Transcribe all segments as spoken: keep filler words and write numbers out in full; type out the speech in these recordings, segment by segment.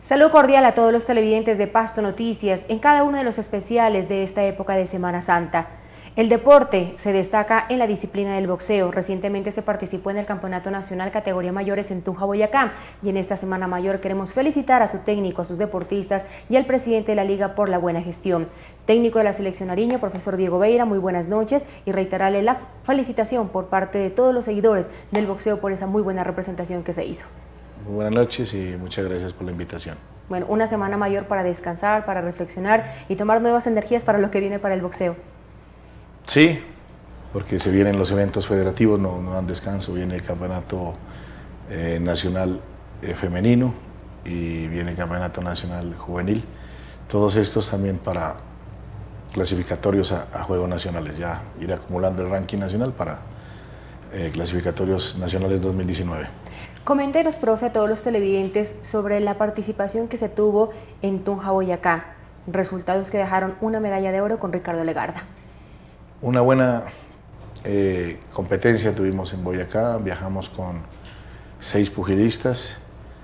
Saludo cordial a todos los televidentes de Pasto Noticias en cada uno de los especiales de esta época de Semana Santa. El deporte se destaca en la disciplina del boxeo. Recientemente se participó en el Campeonato Nacional Categoría Mayores en Tunja, Boyacá, y en esta Semana Mayor queremos felicitar a su técnico, a sus deportistas y al presidente de la Liga por la buena gestión. Técnico de la Selección Nariño, profesor Diego Beira, muy buenas noches y reiterarle la felicitación por parte de todos los seguidores del boxeo por esa muy buena representación que se hizo. Muy buenas noches y muchas gracias por la invitación. Bueno, una semana mayor para descansar, para reflexionar y tomar nuevas energías para lo que viene para el boxeo. Sí, porque se vienen los eventos federativos, no, no dan descanso, viene el campeonato eh, nacional eh, femenino y viene el campeonato nacional juvenil. Todos estos también para clasificatorios a, a Juegos Nacionales, ya ir acumulando el ranking nacional para eh, clasificatorios nacionales dos mil diecinueve. Coméntenos, profe, a todos los televidentes sobre la participación que se tuvo en Tunja, Boyacá. Resultados que dejaron una medalla de oro con Ricardo Legarda. Una buena eh, competencia tuvimos en Boyacá, viajamos con seis pugilistas.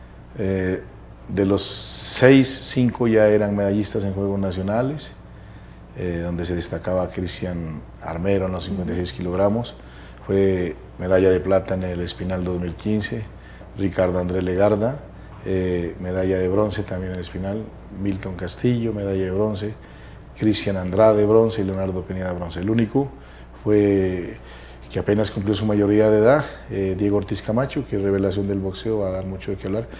Eh, de los seis, cinco ya eran medallistas en Juegos Nacionales, eh, donde se destacaba Cristian Armero en los cincuenta y seis kilogramos. Fue medalla de plata en el Espinal dos mil quince. Ricardo Andrés Legarda, eh, medalla de bronce también en el Espinal. Milton Castillo, medalla de bronce. Cristian Andrade, bronce, y Leonardo Pineda, bronce. El único fue que apenas cumplió su mayoría de edad, eh, Diego Ortiz Camacho, que es revelación del boxeo, va a dar mucho de qué hablar,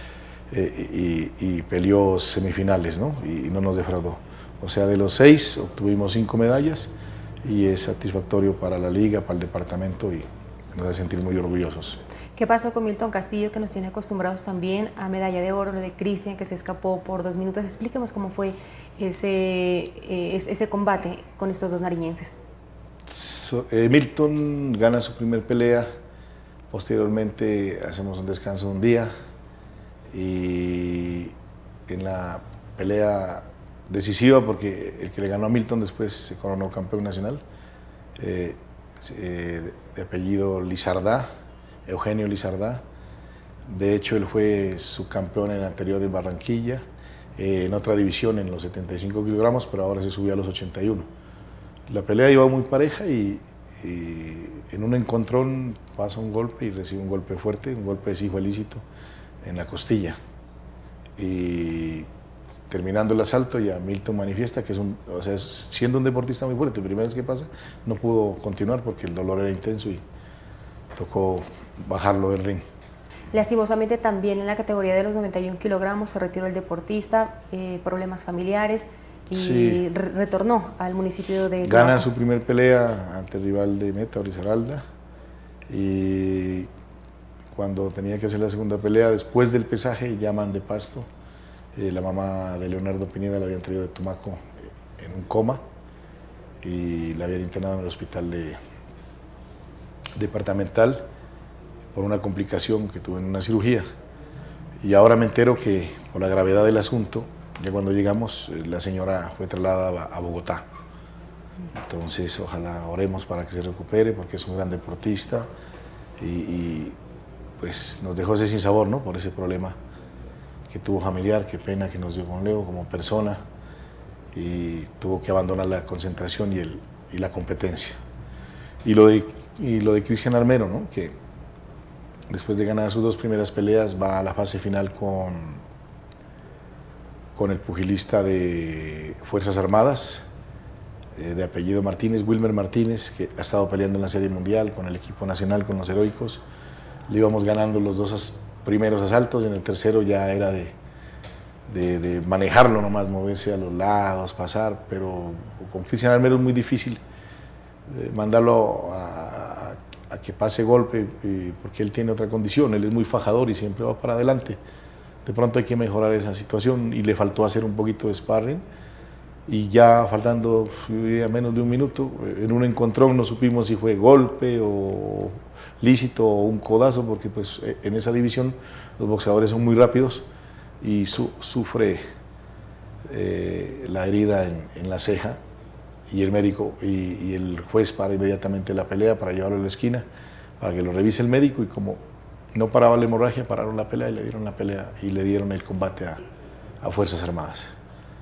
eh, y, y peleó semifinales, ¿no? Y, y no nos defraudó. O sea, de los seis obtuvimos cinco medallas y es satisfactorio para la liga, para el departamento y nos hace sentir muy orgullosos. ¿Qué pasó con Milton Castillo, que nos tiene acostumbrados también a medalla de oro, lo de Cristian, que se escapó por dos minutos? Explíquenos cómo fue ese, eh, ese combate con estos dos nariñenses. So, eh, Milton gana su primer pelea, posteriormente hacemos un descanso de un día y en la pelea decisiva, porque el que le ganó a Milton después se coronó campeón nacional, eh, eh, de apellido Lizardá, Eugenio Lizardá. De hecho, él fue subcampeón en el anterior en Barranquilla, eh, en otra división en los setenta y cinco kilogramos, pero ahora se subió a los ochenta y uno. La pelea iba muy pareja y, y en un encontrón pasa un golpe y recibe un golpe fuerte, un golpe de sijo ilícito en la costilla. Y terminando el asalto, ya Milton manifiesta que es un, o sea, siendo un deportista muy fuerte, primera vez que pasa, no pudo continuar porque el dolor era intenso y tocó bajarlo del ring. Lastimosamente también en la categoría de los noventa y un kilogramos se retiró el deportista, eh, problemas familiares y sí. re retornó al municipio de Gana Tumaco. su primer pelea ante el rival de meta, Orizaralda, y cuando tenía que hacer la segunda pelea, después del pesaje, llaman de Pasto. Eh, la mamá de Leonardo Pineda la habían traído de Tumaco eh, en un coma y la habían internado en el hospital de, departamental por una complicación que tuvo en una cirugía. Y ahora me entero que por la gravedad del asunto, ya cuando llegamos, la señora fue trasladada a Bogotá. Entonces, ojalá oremos para que se recupere, porque es un gran deportista y, y pues nos dejó ese sinsabor, ¿no? Por ese problema que tuvo familiar, qué pena que nos dio con Leo como persona, y tuvo que abandonar la concentración y, el, y la competencia. Y lo de, y lo de Cristian Armero, ¿no? Que después de ganar sus dos primeras peleas va a la fase final con, con el pugilista de Fuerzas Armadas, eh, de apellido Martínez, Wilmer Martínez, que ha estado peleando en la Serie Mundial con el equipo nacional, con los Heroicos. Le íbamos ganando los dos as, primeros asaltos, y en el tercero ya era de, de, de manejarlo nomás, moverse a los lados, pasar, pero con Cristian Armero es muy difícil eh, mandarlo a, a, a que pase golpe, eh, porque él tiene otra condición, él es muy fajador y siempre va para adelante. De pronto hay que mejorar esa situación y le faltó hacer un poquito de sparring, y ya faltando a menos de un minuto, en un encontrón no supimos si fue golpe o lícito o un codazo, porque pues en esa división los boxeadores son muy rápidos y su, sufre eh, la herida en, en la ceja, y el médico y, y el juez para inmediatamente la pelea para llevarlo a la esquina para que lo revise el médico, y como no paraba la hemorragia, pararon la pelea y le dieron la pelea y le dieron el combate a, a Fuerzas Armadas.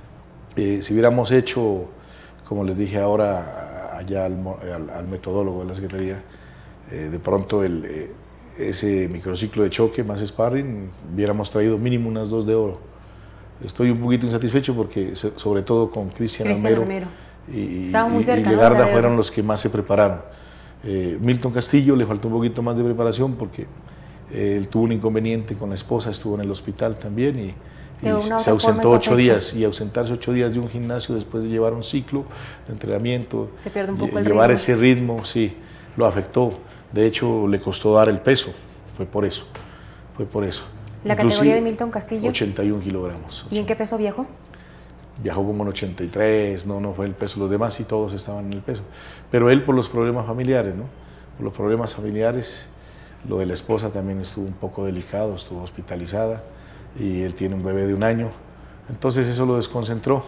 Eh, si hubiéramos hecho, como les dije ahora, allá al, al, al metodólogo de la Secretaría, eh, de pronto el, eh, ese microciclo de choque más sparring, hubiéramos traído mínimo unas dos de oro. Estoy un poquito insatisfecho porque, sobre todo con Cristian Almero y, y, y Legarda fueron los que más se prepararon. Eh, Milton Castillo le faltó un poquito más de preparación porque eh, él tuvo un inconveniente con la esposa, estuvo en el hospital también y, y se ausentó ocho días. Y ausentarse ocho días de un gimnasio después de llevar un ciclo de entrenamiento, se pierde un poco el llevar ritmo. ese ritmo, sí, lo afectó. De hecho, le costó dar el peso, fue por eso, fue por eso. ¿La Inclusive, categoría de Milton Castillo? ochenta y un kilogramos. ¿Y en qué peso viajó? Viajó como en ochenta y tres, no, no fue el peso, los demás sí todos estaban en el peso. Pero él por los problemas familiares, ¿no? Por los problemas familiares, lo de la esposa también estuvo un poco delicado, estuvo hospitalizada y él tiene un bebé de un año. Entonces eso lo desconcentró,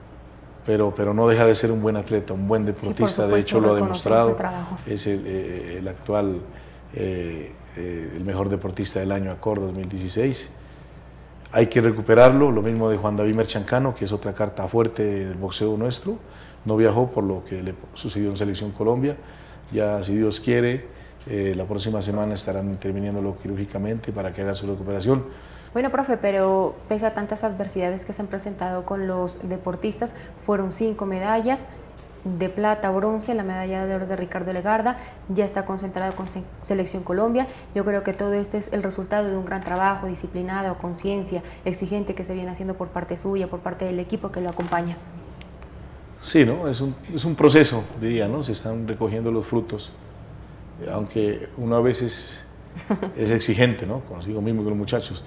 pero, pero no deja de ser un buen atleta, un buen deportista, sí, supuesto, de hecho lo ha demostrado. Es el, eh, el actual... Eh, Eh, el mejor deportista del año Acor dos mil dieciséis. Hay que recuperarlo, lo mismo de Juan David Merchancano, que es otra carta fuerte del boxeo nuestro. No viajó por lo que le sucedió en Selección Colombia. Ya, si Dios quiere, eh, la próxima semana estarán interviniéndolo quirúrgicamente para que haga su recuperación. Bueno, profe, pero pese a tantas adversidades que se han presentado con los deportistas, fueron cinco medallas, de plata, bronce, la medalla de oro de Ricardo Legarda, ya está concentrado con Selección Colombia. Yo creo que todo este es el resultado de un gran trabajo, disciplinado, conciencia, exigente que se viene haciendo por parte suya, por parte del equipo que lo acompaña. Sí, ¿no? Es un, es un proceso, diría, ¿no? Se están recogiendo los frutos, aunque uno a veces es exigente, ¿no? Consigo mismo con los muchachos.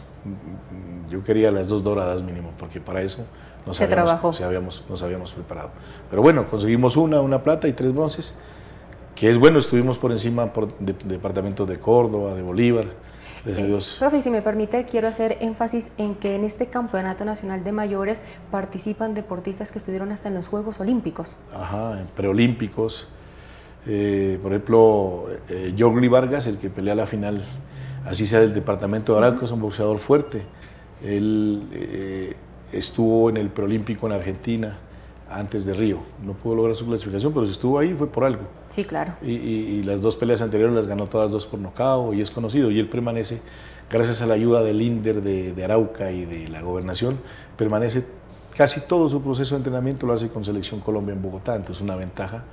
Yo quería las dos doradas mínimo, porque para eso nos, Se habíamos, trabajó. nos, habíamos, nos habíamos preparado. Pero bueno, conseguimos una, una plata y tres bronces, que es bueno, estuvimos por encima por de, de departamentos de Córdoba, de Bolívar, gracias a Dios. Eh, profe, si me permite, quiero hacer énfasis en que en este Campeonato Nacional de Mayores participan deportistas que estuvieron hasta en los Juegos Olímpicos. Ajá, en preolímpicos. Eh, por ejemplo, eh, Yogli Vargas, el que pelea la final, así sea del departamento de Arauca, es un boxeador fuerte. Él eh, estuvo en el preolímpico en Argentina antes de Río. No pudo lograr su clasificación, pero si estuvo ahí fue por algo. Sí, claro. Y, y, y las dos peleas anteriores las ganó todas dos por nocaut y es conocido. Y él permanece, gracias a la ayuda del INDER de, de Arauca y de la gobernación, permanece casi todo su proceso de entrenamiento lo hace con Selección Colombia en Bogotá. Entonces una ventaja.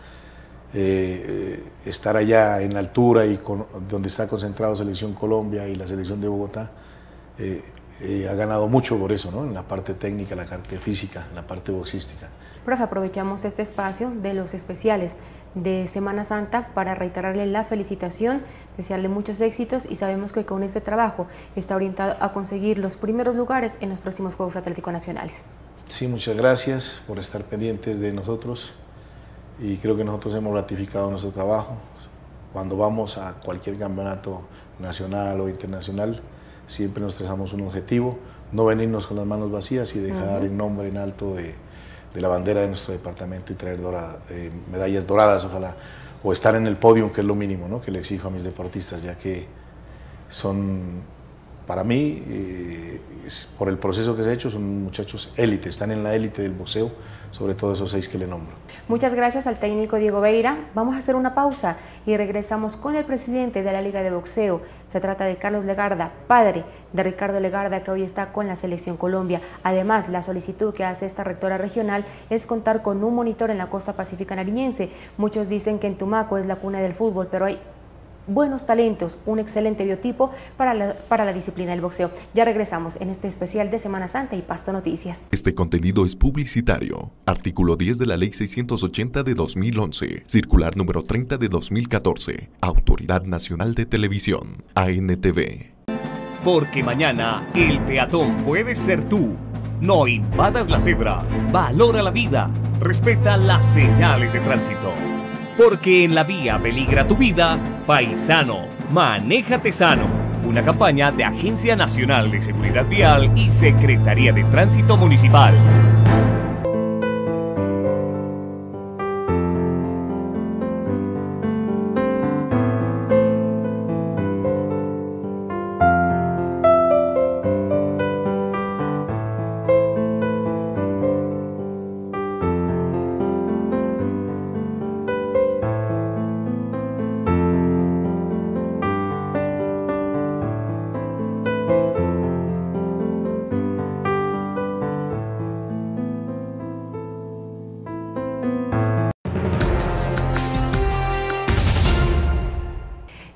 Eh, estar allá en altura y con, donde está concentrado Selección Colombia y la Selección de Bogotá, eh, eh, ha ganado mucho por eso, ¿no? En la parte técnica, la parte física, en la parte boxística. Profe, aprovechamos este espacio de los especiales de Semana Santa para reiterarle la felicitación, desearle muchos éxitos y sabemos que con este trabajo está orientado a conseguir los primeros lugares en los próximos Juegos Atléticos Nacionales. Sí, muchas gracias por estar pendientes de nosotros. Y creo que nosotros hemos ratificado nuestro trabajo. Cuando vamos a cualquier campeonato nacional o internacional, siempre nos trazamos un objetivo, no venirnos con las manos vacías y dejar uh-huh. el nombre en alto de, de la bandera de nuestro departamento y traer dorada, eh, medallas doradas, ojalá, o estar en el podio, que es lo mínimo, ¿no? Que le exijo a mis deportistas, ya que son, para mí, eh, es, por el proceso que se ha hecho, son muchachos élite, están en la élite del boxeo, sobre todo esos seis que le nombro. Muchas gracias al técnico Diego Beira. Vamos a hacer una pausa y regresamos con el presidente de la Liga de Boxeo. Se trata de Carlos Legarda, padre de Ricardo Legarda, que hoy está con la Selección Colombia. Además, la solicitud que hace esta rectora regional es contar con un monitor en la costa pacífica nariñense. Muchos dicen que en Tumaco es la cuna del fútbol, pero hay buenos talentos, un excelente biotipo para la, para la disciplina del boxeo. Ya regresamos en este especial de Semana Santa y Pasto Noticias. Este contenido es publicitario. Artículo diez de la Ley seiscientos ochenta de dos mil once. Circular número treinta de dos mil catorce. Autoridad Nacional de Televisión. A N T V. Porque mañana el peatón puede ser tú. No invadas la cebra. Valora la vida. Respeta las señales de tránsito. Porque en la vía peligra tu vida, paisano, manéjate sano. Una campaña de Agencia Nacional de Seguridad Vial y Secretaría de Tránsito Municipal.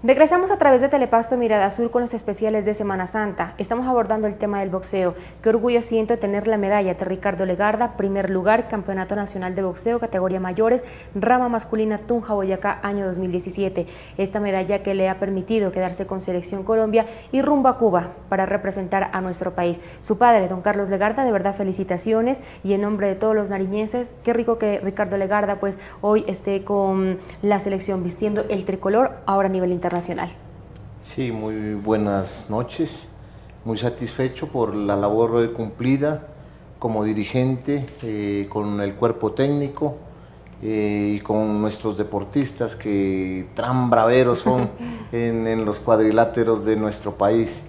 Regresamos a través de Telepasto Mirada Azul con los especiales de Semana Santa. Estamos abordando el tema del boxeo. Qué orgullo siento tener la medalla de Ricardo Legarda, primer lugar, Campeonato Nacional de Boxeo, categoría mayores, rama masculina Tunja, Boyacá, año dos mil diecisiete. Esta medalla que le ha permitido quedarse con Selección Colombia y rumbo a Cuba para representar a nuestro país. Su padre, don Carlos Legarda, de verdad felicitaciones, y en nombre de todos los nariñenses, qué rico que Ricardo Legarda pues hoy esté con la selección vistiendo el tricolor ahora a nivel internacional. Nacional. Sí, muy buenas noches, muy satisfecho por la labor cumplida como dirigente, eh, con el cuerpo técnico eh, y con nuestros deportistas que tan braveros son en, en los cuadriláteros de nuestro país.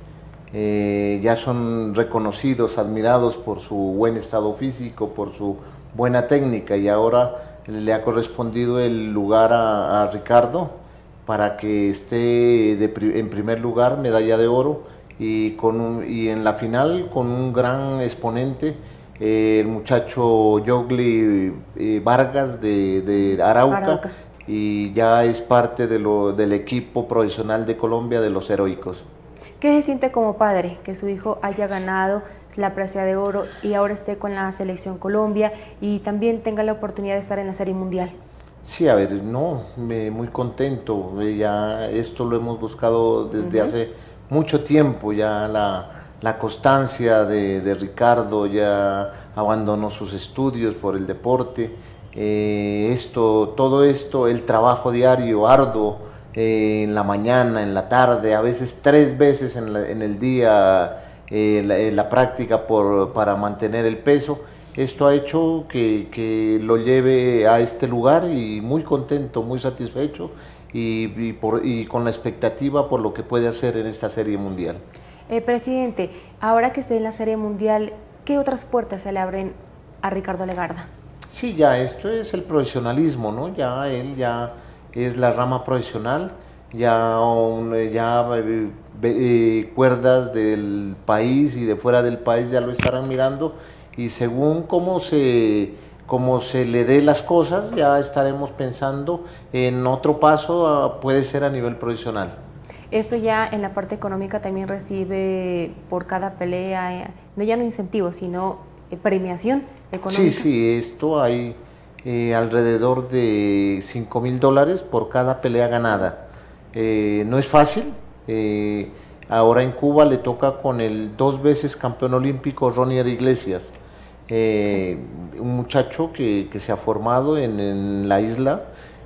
Eh, ya son reconocidos, admirados por su buen estado físico, por su buena técnica, y ahora le ha correspondido el lugar a, a Ricardo para que esté de, en primer lugar, medalla de oro, y, con un, y en la final con un gran exponente, eh, el muchacho Yogli eh, Vargas de, de Arauca, Arauca, y ya es parte de lo, del equipo profesional de Colombia de los Heroicos. ¿Qué se siente como padre que su hijo haya ganado la presea de oro y ahora esté con la Selección Colombia y también tenga la oportunidad de estar en la Serie Mundial? Sí, a ver, no, me, muy contento, ya esto lo hemos buscado desde uh-huh. hace mucho tiempo, ya la, la constancia de, de Ricardo, ya abandonó sus estudios por el deporte, eh, esto, todo esto, el trabajo diario, arduo, eh, en la mañana, en la tarde, a veces tres veces en, la, en el día, eh, la, la práctica por, para mantener el peso. Esto ha hecho que, que lo lleve a este lugar, y muy contento, muy satisfecho y, y, por, y con la expectativa por lo que puede hacer en esta Serie Mundial. Eh, presidente, ahora que esté en la Serie Mundial, ¿qué otras puertas se le abren a Ricardo Legarda? Sí, ya esto es el profesionalismo, ¿no? Ya él ya es la rama profesional, ya, un, ya eh, eh, cuerdas del país y de fuera del país ya lo estarán mirando, y según cómo se, cómo se le dé las cosas, ya estaremos pensando en otro paso, a, puede ser a nivel profesional. Esto ya en la parte económica también recibe por cada pelea, no ya no incentivos, sino premiación económica. Sí, sí, esto hay eh, alrededor de cinco mil dólares por cada pelea ganada. Eh, no es fácil. Eh, ahora en Cuba le toca con el dos veces campeón olímpico Ronier Iglesias. Eh, un muchacho que, que se ha formado en, en la isla,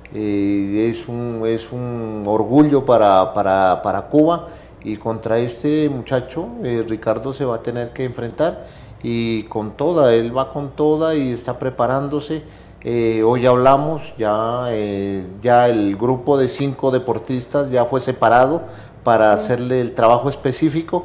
eh, es, un, es un orgullo para, para, para Cuba, y contra este muchacho eh, Ricardo se va a tener que enfrentar, y con toda, él va con toda y está preparándose. Eh, hoy hablamos, ya, eh, ya el grupo de cinco deportistas ya fue separado para hacerle el trabajo específico,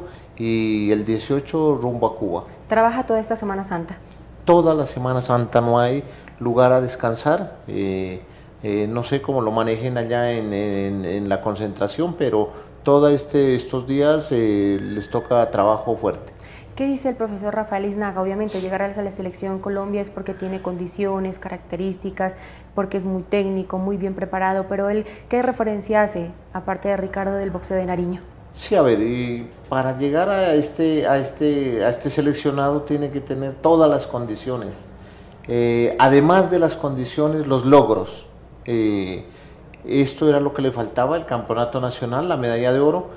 y el dieciocho rumbo a Cuba. ¿Trabaja toda esta Semana Santa? Toda la Semana Santa, no hay lugar a descansar. Eh, eh, no sé cómo lo manejen allá en, en, en la concentración, pero todos este, estos días eh, les toca trabajo fuerte. ¿Qué dice el profesor Rafael Iznaga? Obviamente llegar a la Selección Colombia es porque tiene condiciones, características, porque es muy técnico, muy bien preparado, pero él, ¿qué referencia hace, aparte de Ricardo, del boxeo de Nariño? Sí, a ver, y para llegar a este, a, este, a este seleccionado tiene que tener todas las condiciones. Eh, además de las condiciones, los logros. Eh, esto era lo que le faltaba, el campeonato nacional, la medalla de oro,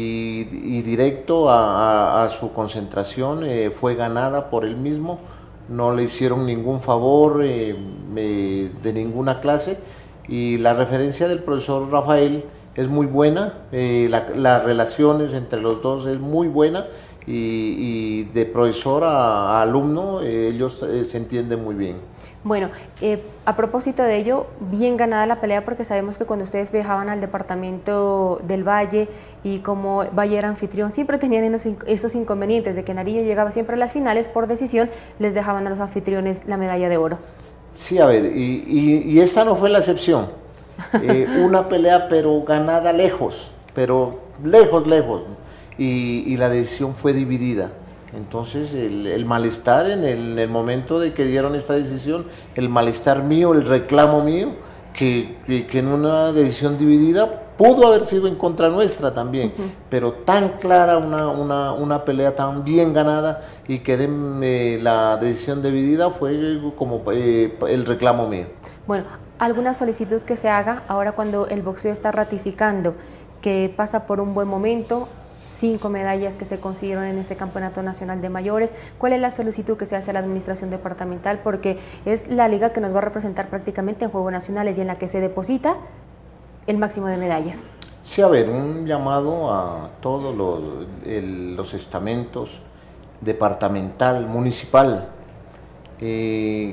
y, y directo a, a, a su concentración, eh, fue ganada por él mismo, no le hicieron ningún favor eh, eh, de ninguna clase, y la referencia del profesor Rafael es muy buena, eh, la, las relaciones entre los dos es muy buena, y, y de profesor a, a alumno eh, ellos eh, se entienden muy bien. Bueno, eh, a propósito de ello, bien ganada la pelea, porque sabemos que cuando ustedes viajaban al departamento del Valle y como Valle era anfitrión, siempre tenían esos inconvenientes de que Nariño llegaba siempre a las finales por decisión, les dejaban a los anfitriones la medalla de oro. Sí, a ver, y, y, y esta no fue la excepción. Eh, una pelea pero ganada lejos, pero lejos, lejos, y, y la decisión fue dividida. Entonces el, el malestar en el, en el momento de que dieron esta decisión, el malestar mío, el reclamo mío, que, que, que en una decisión dividida pudo haber sido en contra nuestra también, uh-huh. pero tan clara, una, una, una pelea tan bien ganada y que de, eh, la decisión dividida fue como eh, el reclamo mío. Bueno, ¿alguna solicitud que se haga ahora cuando el boxeo está ratificando que pasa por un buen momento? Cinco medallas que se consiguieron en este Campeonato Nacional de Mayores. ¿Cuál es la solicitud que se hace a la Administración Departamental? Porque es la liga que nos va a representar prácticamente en Juegos Nacionales y en la que se deposita el máximo de medallas. Sí, a ver, un llamado a todos los, el, los estamentos departamental, municipal, eh,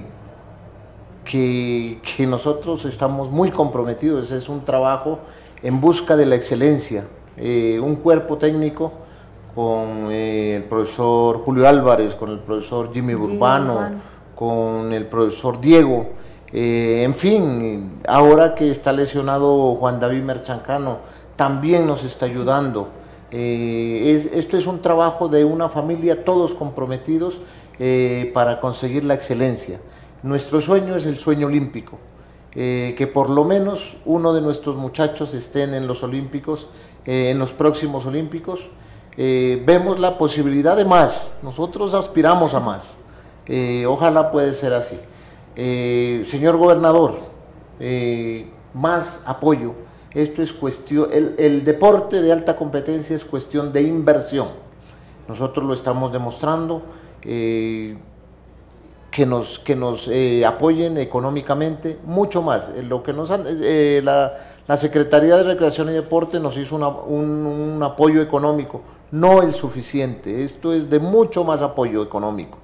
que, que nosotros estamos muy comprometidos. Es un trabajo en busca de la excelencia. Eh, un cuerpo técnico con eh, el profesor Julio Álvarez, con el profesor Jimmy Burbano, Jimmy con el profesor Diego, eh, en fin, ahora que está lesionado Juan David Merchancano, también nos está ayudando. Eh, es, esto es un trabajo de una familia, todos comprometidos eh, para conseguir la excelencia. Nuestro sueño es el sueño olímpico. Eh, que por lo menos uno de nuestros muchachos estén en los Olímpicos, eh, en los próximos Olímpicos. Eh, vemos la posibilidad de más, nosotros aspiramos a más, eh, ojalá puede ser así. Eh, señor gobernador, eh, más apoyo, esto es cuestión, el, el deporte de alta competencia es cuestión de inversión, nosotros lo estamos demostrando, eh, que nos, que nos eh, apoyen económicamente, mucho más. Lo que nos han, eh, la, la Secretaría de Recreación y Deporte nos hizo una, un, un apoyo económico, no el suficiente, esto es de mucho más apoyo económico.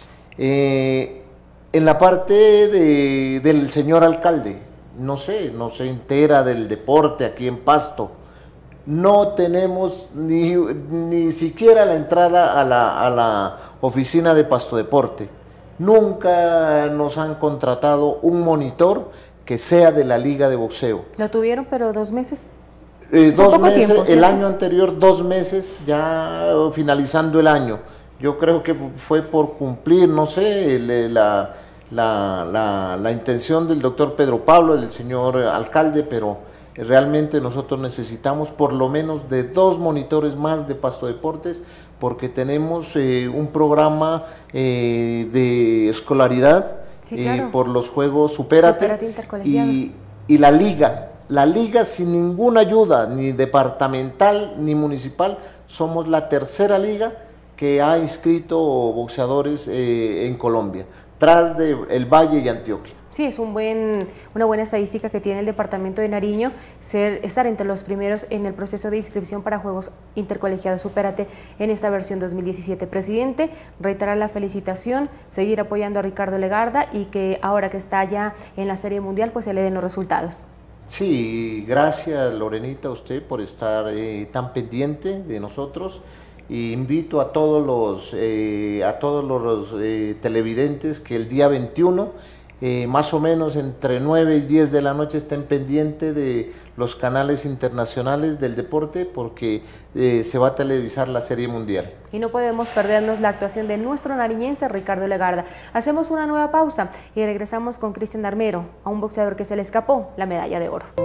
Eh, en la parte de, del señor alcalde, no sé, no se entera del deporte aquí en Pasto, no tenemos ni, ni siquiera la entrada a la, a la oficina de Pasto Deporte. Nunca nos han contratado un monitor que sea de la Liga de Boxeo. ¿Lo tuvieron, pero dos meses? Eh, dos meses, tiempo, el año anterior dos meses, ya finalizando el año. Yo creo que fue por cumplir, no sé, la, la, la, la intención del doctor Pedro Pablo, del señor alcalde, pero realmente nosotros necesitamos por lo menos de dos monitores más de Pasto Deportes, porque tenemos eh, un programa eh, de escolaridad, sí, claro. eh, por los Juegos Supérate, Supérate intercolegiados. y, y la liga, la liga sin ninguna ayuda, ni departamental ni municipal, somos la tercera liga que ha inscrito boxeadores eh, en Colombia, tras de El Valle y Antioquia. Sí, es un buen, una buena estadística que tiene el departamento de Nariño, ser, estar entre los primeros en el proceso de inscripción para Juegos Intercolegiados Supérate en esta versión dos mil diecisiete. Presidente, reiterar la felicitación, seguir apoyando a Ricardo Legarda y que ahora que está ya en la Serie Mundial, pues se le den los resultados. Sí, gracias Lorenita a usted por estar eh, tan pendiente de nosotros. Y invito a todos los, eh, a todos los eh, televidentes que el día veintiuno, eh, más o menos entre nueve y diez de la noche, estén pendientes de los canales internacionales del deporte, porque eh, se va a televisar la Serie Mundial. Y no podemos perdernos la actuación de nuestro nariñense Ricardo Legarda. Hacemos una nueva pausa y regresamos con Cristian Armero, a un boxeador que se le escapó la medalla de oro.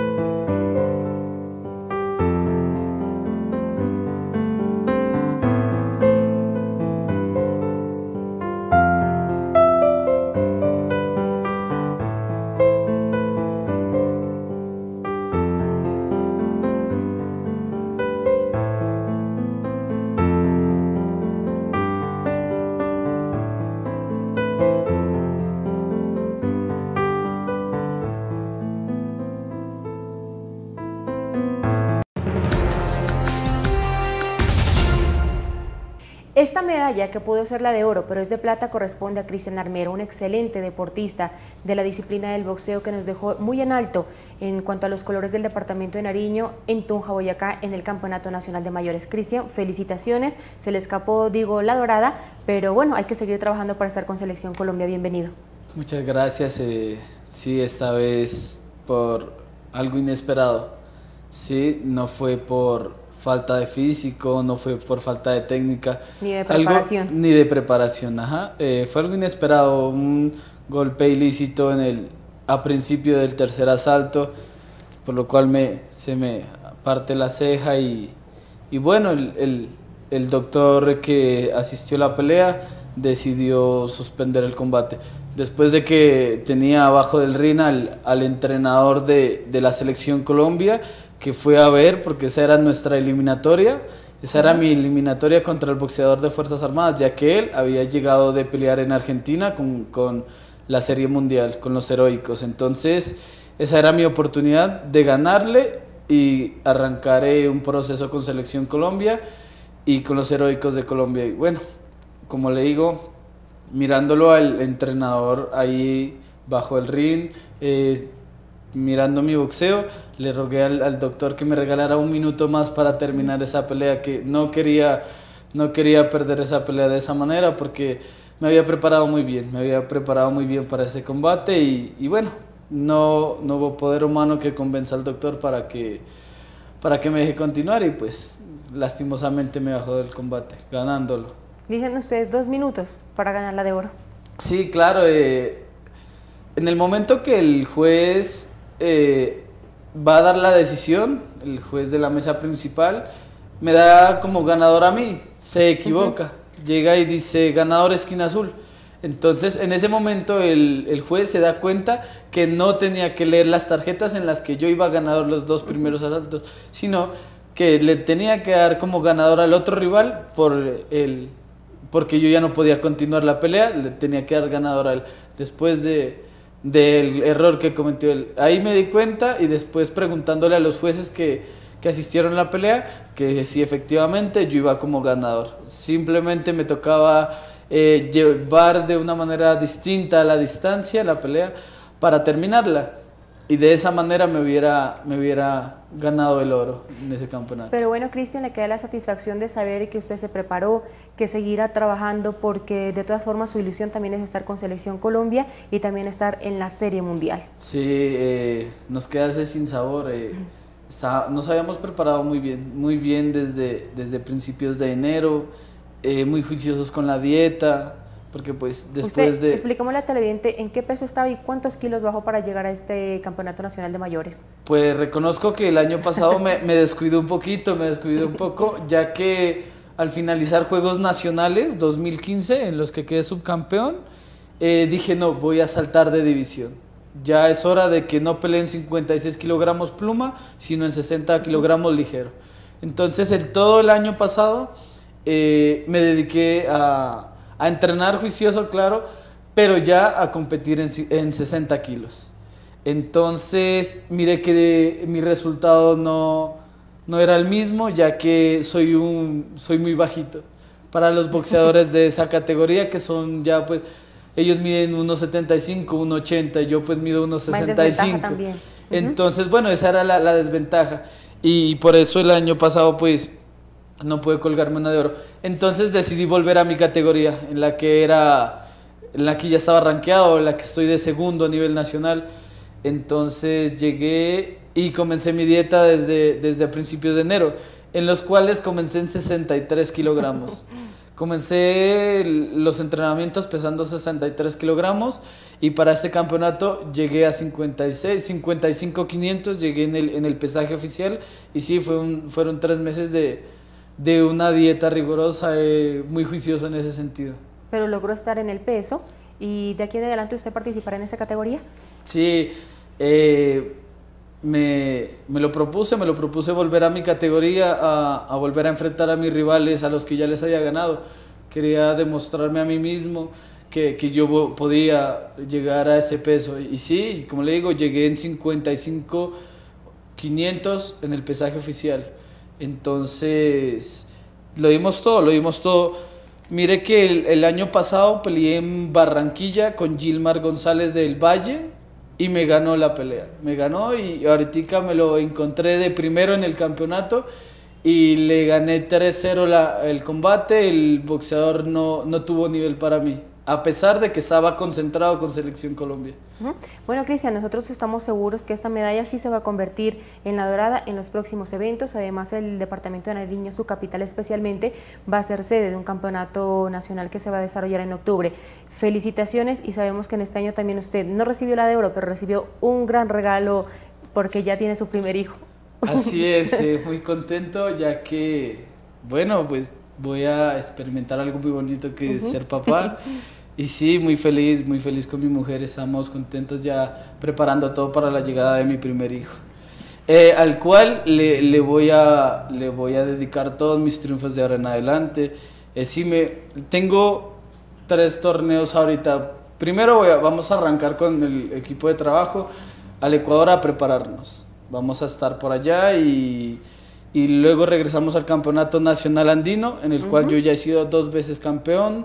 Esta medalla, que pudo ser la de oro, pero es de plata, corresponde a Cristian Armero, un excelente deportista de la disciplina del boxeo que nos dejó muy en alto en cuanto a los colores del departamento de Nariño, en Tunja, Boyacá, en el Campeonato Nacional de Mayores. Cristian, felicitaciones, se le escapó, digo, la dorada, pero bueno, hay que seguir trabajando para estar con Selección Colombia. Bienvenido. Muchas gracias, eh, sí, esta vez por algo inesperado, sí, no fue por falta de físico, no fue por falta de técnica. Ni de preparación. Algo, ni de preparación, ajá. Eh, fue algo inesperado, un golpe ilícito en el, a principio del tercer asalto. por lo cual me, se me parte la ceja y, y bueno, el, el, el doctor que asistió a la pelea decidió suspender el combate. Después de que tenía abajo del ring al, al entrenador de, de la selección Colombia, que fue a ver, porque esa era nuestra eliminatoria, esa era mi eliminatoria contra el boxeador de Fuerzas Armadas, ya que él había llegado de pelear en Argentina con, con la Serie Mundial, con los Heroicos. Entonces, esa era mi oportunidad de ganarle y arrancar un proceso con Selección Colombia y con los Heroicos de Colombia. Y bueno, como le digo, mirándolo al entrenador ahí bajo el ring, eh, mirando mi boxeo, le rogué al, al doctor que me regalara un minuto más para terminar esa pelea, que no quería, no quería perder esa pelea de esa manera porque me había preparado muy bien, me había preparado muy bien para ese combate y, y bueno, no, no hubo poder humano que convenza al doctor para que, para que me deje continuar y pues lastimosamente me bajó del combate, ganándolo. Dicen ustedes dos minutos para ganar la de oro. Sí, claro, eh, en el momento que el juez eh, va a dar la decisión, el juez de la mesa principal, me da como ganador a mí, se equivoca, uh-huh. Llega y dice ganador esquina azul. Entonces en ese momento el, el juez se da cuenta que no tenía que leer las tarjetas en las que yo iba ganador los dos primeros asaltos, sino que le tenía que dar como ganador al otro rival por el, porque yo ya no podía continuar la pelea, le tenía que dar ganador a él después de del error que cometió él. Ahí me di cuenta y después preguntándole a los jueces que, que asistieron a la pelea, que sí, efectivamente yo iba como ganador. Simplemente me tocaba eh, llevar de una manera distinta la distancia, la pelea, para terminarla. Y de esa manera me hubiera, me hubiera ganado el oro en ese campeonato. Pero bueno, Cristian, le queda la satisfacción de saber que usted se preparó, que seguirá trabajando, porque de todas formas su ilusión también es estar con Selección Colombia y también estar en la Serie Mundial. Sí, eh, nos queda ese sinsabor. Eh, está, nos habíamos preparado muy bien, muy bien desde, desde principios de enero, eh, muy juiciosos con la dieta. Porque pues después Usted, de... explícamosle al televidente en qué peso estaba y cuántos kilos bajó para llegar a este Campeonato Nacional de Mayores. Pues reconozco que el año pasado me, me descuidé un poquito, me descuidé un poco, ya que al finalizar Juegos Nacionales dos mil quince, en los que quedé subcampeón, eh, dije no, voy a saltar de división. Ya es hora de que no peleen cincuenta y seis kilogramos pluma, sino en sesenta kilogramos ligero. Entonces, en todo el año pasado eh, me dediqué a... a entrenar juicioso, claro, pero ya a competir en, en sesenta kilos. Entonces, mire que de, mi resultado no, no era el mismo, ya que soy, un, soy muy bajito. Para los boxeadores de esa categoría, que son ya, pues, ellos miden uno setenta y cinco, uno ochenta, yo pues mido uno sesenta y cinco. Uh-huh. Entonces, bueno, esa era la, la desventaja. Y por eso el año pasado, pues, no pude colgarme una de oro. Entonces decidí volver a mi categoría, en la que era, en la que ya estaba rankeado, en la que estoy de segundo a nivel nacional. Entonces llegué y comencé mi dieta desde, desde principios de enero, en los cuales comencé en sesenta y tres kilogramos. Comencé los entrenamientos pesando sesenta y tres kilogramos y para este campeonato llegué a cincuenta y seis, cincuenta y cinco quinientos, llegué en el, en el pesaje oficial y sí, fue un, fueron tres meses de... de una dieta rigurosa, eh, muy juiciosa en ese sentido. Pero logró estar en el peso y de aquí en adelante usted participará en esa categoría. Sí, eh, me, me lo propuse, me lo propuse volver a mi categoría, a, a volver a enfrentar a mis rivales, a los que ya les había ganado. Quería demostrarme a mí mismo que, que yo podía llegar a ese peso. Y sí, como le digo, llegué en cincuenta y cinco quinientos en el pesaje oficial. Entonces, lo dimos todo, lo dimos todo. Mire que el, el año pasado peleé en Barranquilla con Gilmar González del Valle y me ganó la pelea. Me ganó y ahorita me lo encontré de primero en el campeonato y le gané tres cero la, el combate. El boxeador no, no tuvo nivel para mí, a pesar de que estaba concentrado con Selección Colombia. Uh-huh. Bueno, Cristian, nosotros estamos seguros que esta medalla sí se va a convertir en la dorada en los próximos eventos. Además, el departamento de Nariño, su capital especialmente, va a ser sede de un campeonato nacional que se va a desarrollar en octubre. Felicitaciones y sabemos que en este año también usted no recibió la de oro, pero recibió un gran regalo porque ya tiene su primer hijo. Así es, eh, muy contento ya que, bueno, pues voy a experimentar algo muy bonito que es ser papá. Y sí, muy feliz, muy feliz con mi mujer, estamos contentos ya preparando todo para la llegada de mi primer hijo. Eh, al cual le, le, voy a, le voy a dedicar todos mis triunfos de ahora en adelante. Eh, sí me, tengo tres torneos ahorita. Primero voy a, vamos a arrancar con el equipo de trabajo al Ecuador a prepararnos. Vamos a estar por allá y, y luego regresamos al Campeonato Nacional Andino, en el uh-huh. cual yo ya he sido dos veces campeón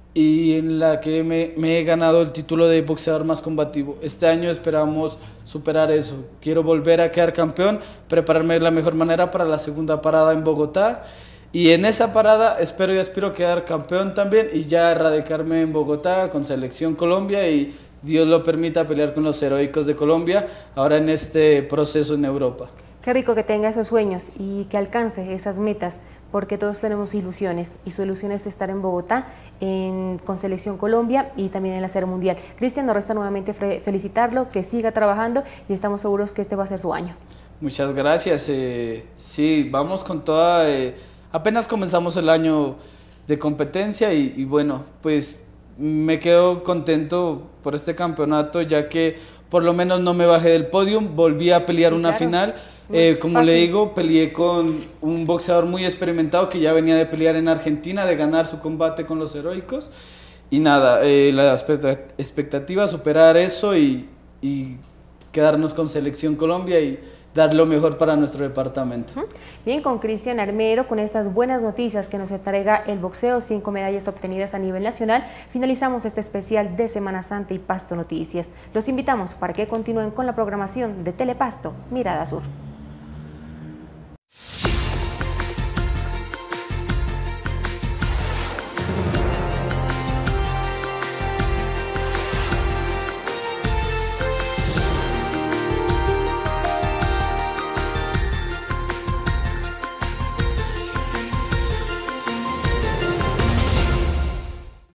y en la que me, me he ganado el título de boxeador más combativo. Este año esperamos superar eso. Quiero volver a quedar campeón, prepararme de la mejor manera para la segunda parada en Bogotá. Y en esa parada espero y aspiro quedar campeón también y ya radicarme en Bogotá con Selección Colombia y Dios lo permita pelear con los heroicos de Colombia ahora en este proceso en Europa. Qué rico que tenga esos sueños y que alcance esas metas, porque todos tenemos ilusiones y su ilusión es estar en Bogotá en, con Selección Colombia y también en la Serie Mundial. Cristian, nos resta nuevamente felicitarlo, que siga trabajando y estamos seguros que este va a ser su año. Muchas gracias. Eh, sí, vamos con toda... Eh, apenas comenzamos el año de competencia y, y bueno, pues me quedo contento por este campeonato, ya que por lo menos no me bajé del podio, volví a pelear sí, una claro. final. Eh, como fácil. Le digo, peleé con un boxeador muy experimentado que ya venía de pelear en Argentina, de ganar su combate con los heroicos. Y nada, eh, la expectativa, superar eso y, y quedarnos con Selección Colombia y dar lo mejor para nuestro departamento. Bien, con Cristian Armero, con estas buenas noticias que nos entrega el boxeo, cinco medallas obtenidas a nivel nacional, finalizamos este especial de Semana Santa y Pasto Noticias. Los invitamos para que continúen con la programación de Telepasto, Mirada Sur.